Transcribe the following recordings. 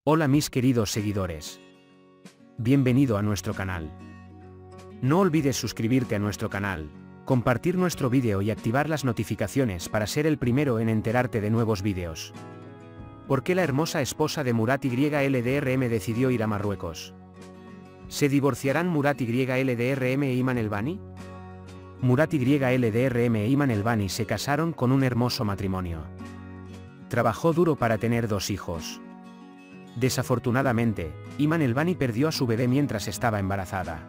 Hola mis queridos seguidores. Bienvenido a nuestro canal. No olvides suscribirte a nuestro canal, compartir nuestro vídeo y activar las notificaciones para ser el primero en enterarte de nuevos vídeos. ¿Por qué la hermosa esposa de Murat YLDRM decidió ir a Marruecos? ¿Se divorciarán Murat YLDRM e Iman Elbani? Murat YLDRM e Iman Elbani se casaron con un hermoso matrimonio. Trabajó duro para tener 2 hijos. Desafortunadamente, Iman Elbani perdió a su bebé mientras estaba embarazada.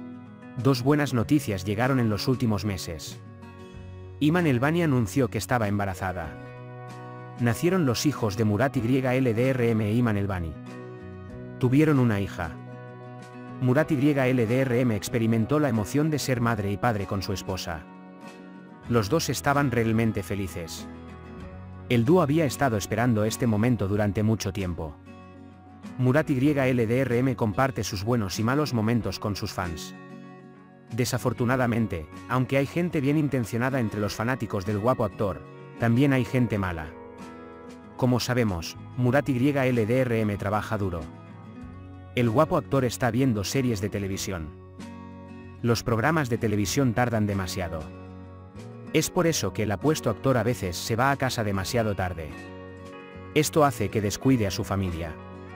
2 buenas noticias llegaron en los últimos meses. Iman Elbani anunció que estaba embarazada. Nacieron los hijos de Murat YLDRM e Iman Elbani. Tuvieron una hija. Murat YLDRM experimentó la emoción de ser madre y padre con su esposa. Los dos estaban realmente felices. El dúo había estado esperando este momento durante mucho tiempo. Murat YLDRM comparte sus buenos y malos momentos con sus fans. Desafortunadamente, aunque hay gente bien intencionada entre los fanáticos del guapo actor, también hay gente mala. Como sabemos, Murat YLDRM trabaja duro. El guapo actor está viendo series de televisión. Los programas de televisión tardan demasiado. Es por eso que el apuesto actor a veces se va a casa demasiado tarde. Esto hace que descuide a su familia.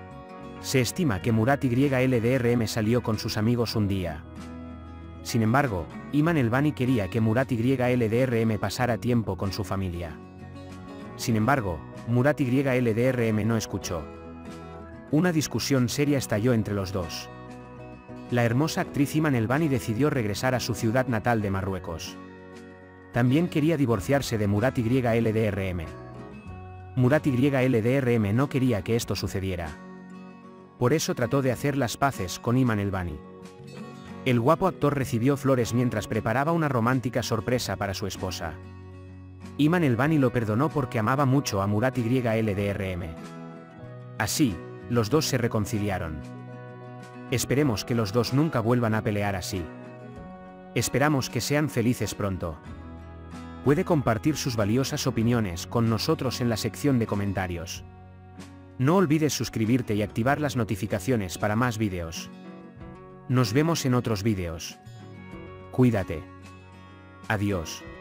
Se estima que Murat YLDRM salió con sus amigos un día. Sin embargo, Iman Elbani quería que Murat YLDRM pasara tiempo con su familia. Sin embargo, Murat YLDRM no escuchó. Una discusión seria estalló entre los dos. La hermosa actriz Iman Elbani decidió regresar a su ciudad natal de Marruecos. También quería divorciarse de Murat YLDRM. Murat YLDRM no quería que esto sucediera. Por eso trató de hacer las paces con Iman Elbani. El guapo actor recibió flores mientras preparaba una romántica sorpresa para su esposa. Iman Elbani lo perdonó porque amaba mucho a Murat YLDRM. Así, los dos se reconciliaron. Esperemos que los dos nunca vuelvan a pelear así. Esperamos que sean felices pronto. Puede compartir sus valiosas opiniones con nosotros en la sección de comentarios. No olvides suscribirte y activar las notificaciones para más vídeos. Nos vemos en otros vídeos. Cuídate. Adiós.